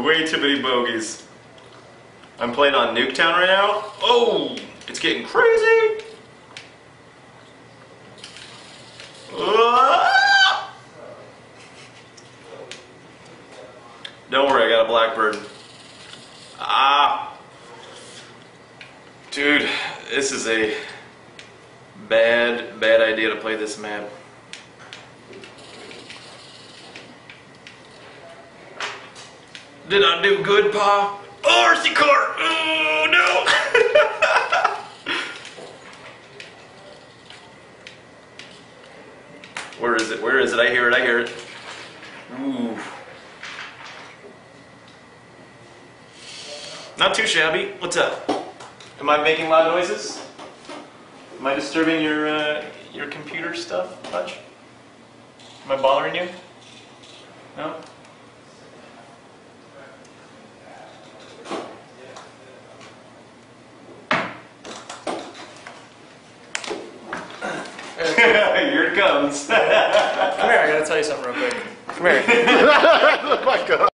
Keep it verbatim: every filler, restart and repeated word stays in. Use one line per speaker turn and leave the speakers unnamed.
way too many bogeys. I'm playing on Nuketown right now. Oh, it's getting crazy. Ah! Don't worry, I got a blackbird. Ah, dude, this is a bad, bad idea to play this map. Did I do good, Pa? Oh, R C car! Oh, no! Where is it? Where is it? I hear it, I hear it. Ooh. Not too shabby. What's up? Am I making loud noises? Am I disturbing your, uh, your computer stuff much? Am I bothering you? No? Here it comes.
Come here, I gotta tell you something real quick. Come here.
Oh my God.